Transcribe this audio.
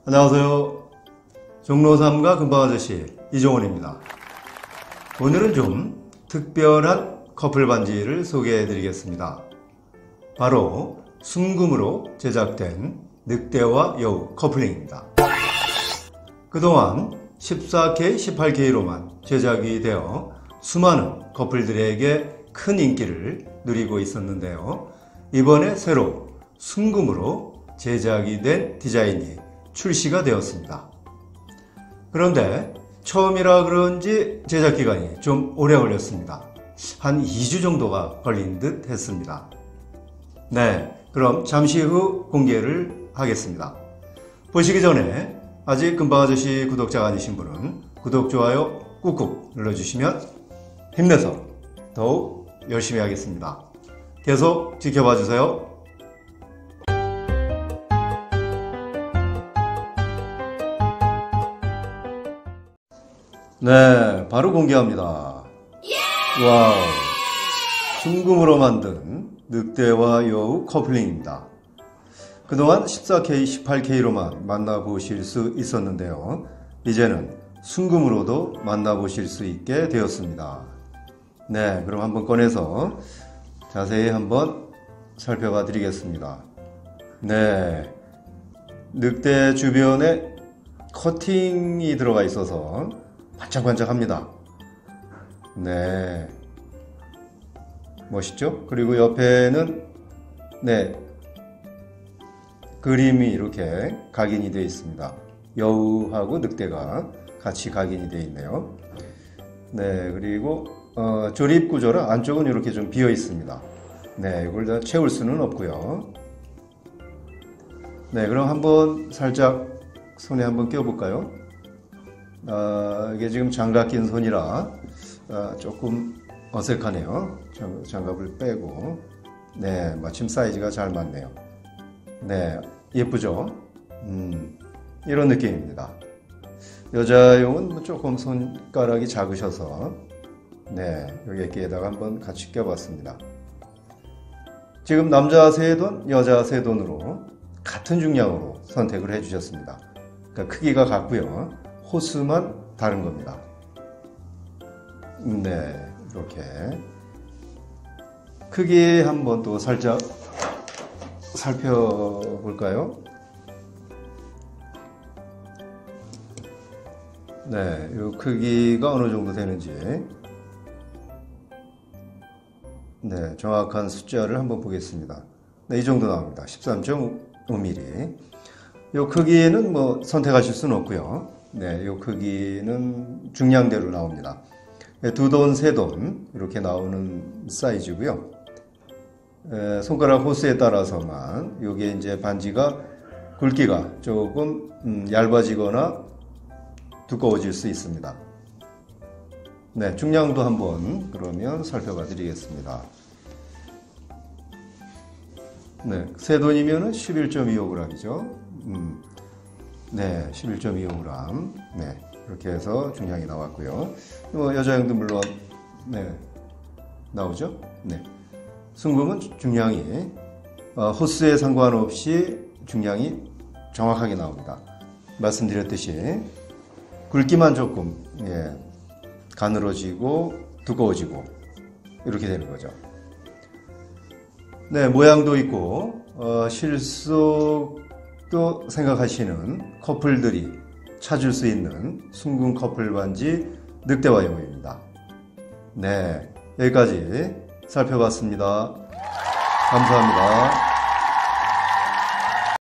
안녕하세요. 종로3가 금방아저씨 이종원입니다. 오늘은 좀 특별한 커플 반지를 소개해 드리겠습니다. 바로 순금으로 제작된 늑대와 여우 커플링입니다. 그동안 14K, 18K로만 제작이 되어 수많은 커플들에게 큰 인기를 누리고 있었는데요. 이번에 새로 순금으로 제작이 된 디자인이 출시가 되었습니다. 그런데 처음이라 그런지 제작 기간이 좀 오래 걸렸습니다. 한 2주 정도가 걸린 듯 했습니다. 네, 그럼 잠시 후 공개를 하겠습니다. 보시기 전에 아직 금방아저씨 구독자가 아니신 분은 구독, 좋아요 꾹꾹 눌러주시면 힘내서 더욱 열심히 하겠습니다. 계속 지켜봐 주세요. 네, 바로 공개합니다. 와우, 순금으로 만든 늑대와 여우 커플링입니다. 그동안 14K, 18K로만 만나보실 수 있었는데요. 이제는 순금으로도 만나보실 수 있게 되었습니다. 네, 그럼 한번 꺼내서 자세히 한번 살펴봐 드리겠습니다. 네, 늑대 주변에 커팅이 들어가 있어서 반짝반짝합니다. 네, 멋있죠? 그리고 옆에는 네, 그림이 이렇게 각인이 되어 있습니다. 여우하고 늑대가 같이 각인이 되어 있네요. 네, 그리고 조립 구조라 안쪽은 이렇게 좀 비어 있습니다. 네, 이걸 다 채울 수는 없고요. 네, 그럼 한번 살짝 손에 한번 껴볼까요? 이게 지금 장갑 낀 손이라 조금 어색하네요. 장갑을 빼고. 네, 마침 사이즈가 잘 맞네요. 네, 예쁘죠? 이런 느낌입니다. 여자용은 조금 손가락이 작으셔서 네, 여기에다가 한번 같이 껴봤습니다. 지금 남자 세 돈, 여자 세 돈으로 같은 중량으로 선택을 해주셨습니다. 그러니까 크기가 같고요. 호수만 다른 겁니다. 네, 이렇게 크기 한번 또 살짝 살펴볼까요? 네, 이 크기가 어느 정도 되는지 네, 정확한 숫자를 한번 보겠습니다. 네, 이 정도 나옵니다. 13.5mm. 이 크기는 뭐 선택하실 수는 없고요. 네, 이 크기는 중량대로 나옵니다. 두 돈, 세 돈 이렇게 나오는 사이즈고요. 손가락 호수에 따라서만 이게 이제 반지가 굵기가 조금 얇아지거나 두꺼워질 수 있습니다. 네, 중량도 한번 그러면 살펴봐 드리겠습니다. 네, 세 돈이면은 11.25g이죠. 네, 11.25g. 네, 이렇게 해서 중량이 나왔고요. 여자용도 물론 네, 나오죠. 네, 순금은 중량이 호수에 상관없이 중량이 정확하게 나옵니다. 말씀드렸듯이 굵기만 조금 예, 가늘어지고 두꺼워지고 이렇게 되는 거죠. 네, 모양도 있고 실속도 생각하시는 커플들이 찾을 수 있는 순금 커플 반지 늑대와 여우입니다. 네, 여기까지 살펴봤습니다. 감사합니다.